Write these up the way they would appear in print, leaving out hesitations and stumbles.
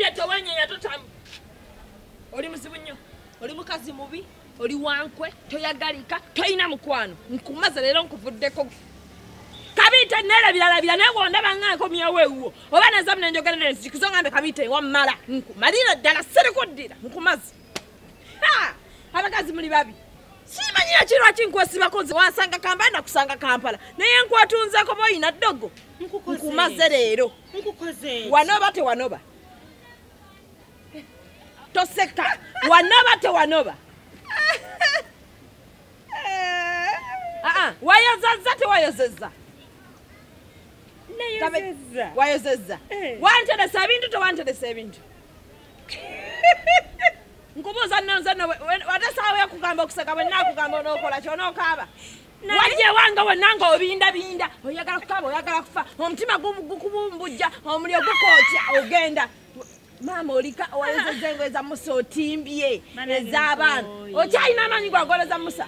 Kabite tewanye yatotamu. Oli muzibu nnyo. Oli mukazi mubi, oli wankwe, toyagalika, toyina mukwano. Nkumaze leero nkuvuddeko. Kabite nerabira newo ndaba ngako myawewo. Oba nazamne njogera n'ezikizo ngambe Kabite wammala. Nkumalira ddala serikuddira. Nkumaze. Ha! Abakazi muli babi. Simanyira kirwa kinkwesiba kozi wansanga Kampala kusanga Kampala. Naye nkwatunzako boyina ddogo. Nkumaze leero. Nkukoze. Wanoba te wanoba. Toseka. Wanoba te wanoba. Wayozezza te wayozezza. Nayozezza. Wayozezza. Wanteresa ebintu tewanteresa ebintu. Nkubuuza nno watasaawo yakugamba okuseka bwe naakugamba onookola ky'onookaaba. Wajje wange wonna obinda oyagala kukaaba oyagala kufa omutima gukubumbujja omuliro gukootya ogenda maama olika owayozezza engoye za Musa otimbye ez'abaana okyalina amaanyi gwagoleza Musa.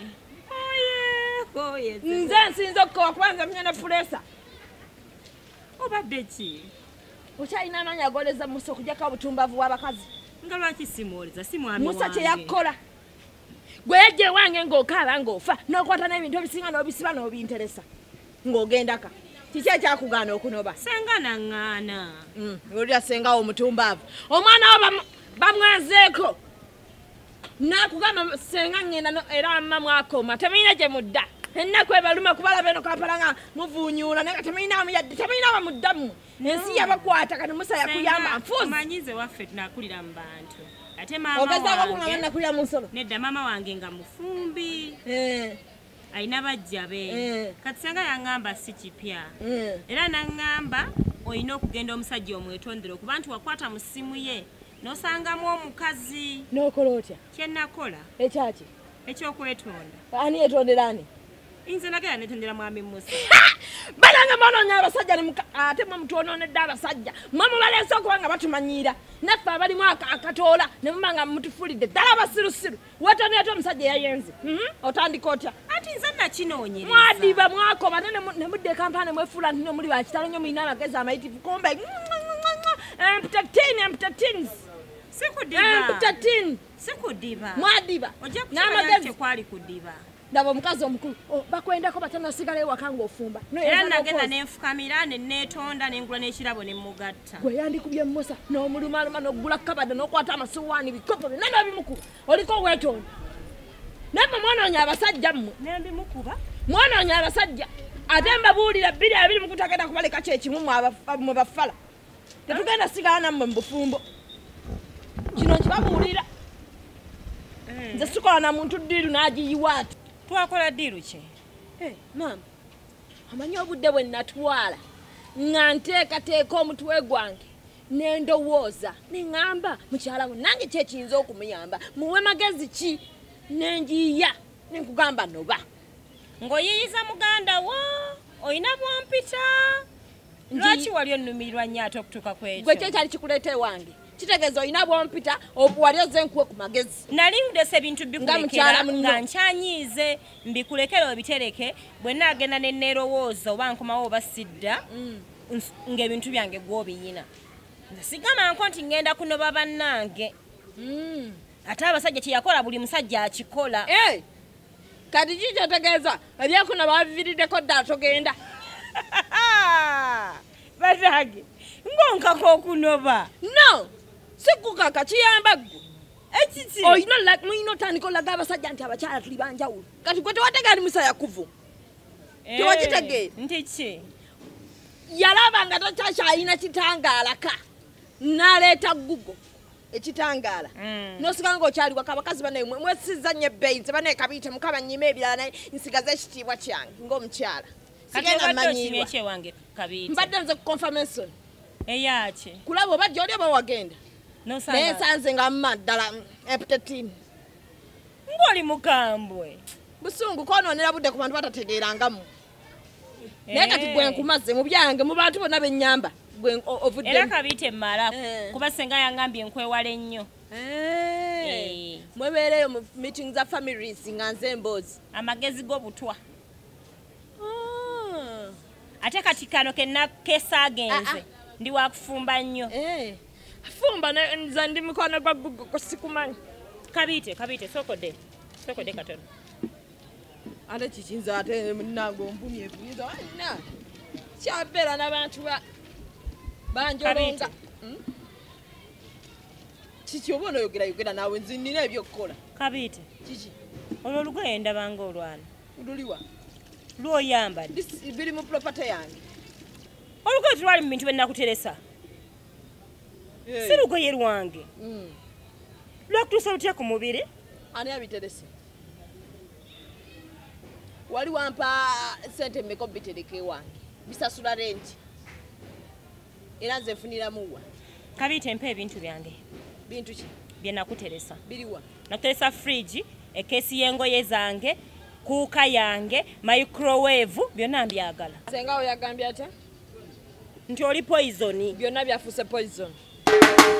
Nze nsinza okukowa kubanga menya ne pulesa. Obadde ki? Okyalina amaanyi agoleza Musa okugyako obutumbavu bw'abakazi. Nga lwaki simwoleza si mwami wange. Musa kye yakola. Gwe yajje wange ng'okaaba ng'ofa n'okwata n'ebintu ebisinga n'obisiba n'obinteresa ng'ogendaka. Kiki ekyakugaana okunoba? Senga naŋŋaana. Olya sengawo omutumbaavu. Omwana wo bamwazeeko. N'akugamba senga ngenda era mma mwakoma. Temuyina gye mudda. Ennaku ebaluma kubalaba eno Kampala nga muvuunyuula naye nga temuyina bamuddamu. Ensi yabakwata kati Musa yakuyamba nfuuzi. Omanyize waffe tunakulira mu bantu. Ate maama ogezaako kungamba nakulira mu nsolo. Nedda maama wange nga mufumbi. Ayina bajja be. Kati senga yaŋŋamba si kipya. Era naŋŋamba olina okugenda omusajja omwetondere okuba nti wakwata mu ssimu ye n'osangamu omukazi. N'okola otya? Kye nakola. Ekyaki? Ekyokwetonda. Ani yetondera ani? Nze nagera netondera mwami Musa. Balanga mwanoonya abasajja ate mwe mutuwonoonedde abasajja. Mwe mubaleese okuba nga batumanyiira. Naffe abalimu akatoola ne muba nga mutufulidde ddala abasirusiru. Weetondera ate omusajja eyayenze. Otandika otya? Ati nze nakinoonyereza. Mwadiba mwakoma ne mudde Kampala ne mwefuula nti muli bakitalo nnyo mulina amagezi amayitivu kumbe. Emputateens. Sikudiba. Mwadiba. N'amagezi kwali kudiba. Ndaba omukazi omukulu bakwendako batanasigala ewaka ng'ofumba. Era nagenda nenfukamira netonda nengula n'ekirabo ne mugatta. Gwe yandikubye Musa n'omulumaluma n'oggula kabada n'okwata amasuwaani bikopo byonna n'obimukuba. Oliko weetonda. Nammwe mwanoonya abasajja mmwe. Nembimukuba. Mwanoonya abasajja. Ate mbabuulira 2 mutagenda kubaleka kyekimu mu bafala. Tetugenda sigala nammwe mu bufumbo. Kino nkibabuulira. Nze sikola na muntu ddiiru n'agiyiwa ati. Twakola ddiiru ki? Maama, amanyi obudde bwe natwala nga nteekateeka omutwe gwange n'endowooza neŋŋamba mukyala we nange ki ekiyinza okumuyamba muwe magezi ki nenjiya nenkugamba noba ng'oyiyiza muganda wo oyina bwampita lwaki wali onnumirirwa nnyo ate okutuuka ku ekyo? Gwe kyekyali kikuleeta ewange kitegeeza olina bwompita wali ozze nkuwe ku magezi. Nali ndese ebintu bikulekera nga nkyanyiize mbikulekera obitereke bwe naagenda ne neerowooza oba nkomawo oba sidda ng'ebintu byange gw'obiyina. Nze sigamako nti ngenda kunoba bannange. Ate abasajja kye yakola buli musajja akikola. Kati kiki otegeeza ebyakunoba babiviiriddeko ddala togenda? Batage ng'onkako okunoba. No! Sikukaka kiyamba ggwe. Ekiki? Mulina otandika olaga abasajja nti abakyala tuli banjawulo. Kati gwe tewategeera Musa yakuvu. Tewakitegeera. Nti ki? Yalaba nga tokyalina kitangaalaka. N'aleeta Google ekitangaala. N'osigala ng'okyali waka abakazi banaye mwesizza nnyo ebbeeyi nze banaye Kabiite mukaba nnyima ebirala naye nsigaza ekitiibwa kyange ng'omukyala. Sigenda mmanyiirwa. Ekyewange Kabiite. Mbadde nze ku confirmation. Eyaki? Kulaba obajja oli oba wagenda. Naye nsanze nga mma ddala emputateeni. Ng'oli mukambwe. Busungu koonoonera budde ku bantu batategeeranga mmwe. Naye kati gwe nkumaze mu byange mu bantu bonna bennyamba gwe ovudde. Era Kabiite mmala kuba senga yangambye nkwewala ennyo. Mwebeereyo mu meeting za families nga nze emboozi. Amagezi g'obutwa. Ate kati kano kenna keesaagenze ndi wakufumba nnyo. fumba nze ndi mukwano gwa gugu sikumanyi. Kabite sokode katono. Ate kichinza ate nango mpumye vuniza wana. Kyabera n'abantu banjolonga. Kiki obona yogera nawe nzi nina ebyokukola. Kabite. Kiki? Olwo lugoye ndabanga olwana. Luliwa. Lwoyambadde. Biri mu property yange. Olugoye tulwali mu bintu bye nakuteresa. Si lugoye lwange. Lwakutuusa lutya ku mubiri? Ani abiterese? Wali wampa sente mmeka obitereke wange. Bisasula renti. Era nze nfuniramu wa. Kabite mpa ebintu byange. Bintu ki? Bye nakuteresa. Biriwa. Nakuteresa fridge, ekesi y'engoye zange, kuuka yange, microwave, byonna mbyagala. Senga oyagambye ate? Nti oli poison. Byonna byafuuse poison.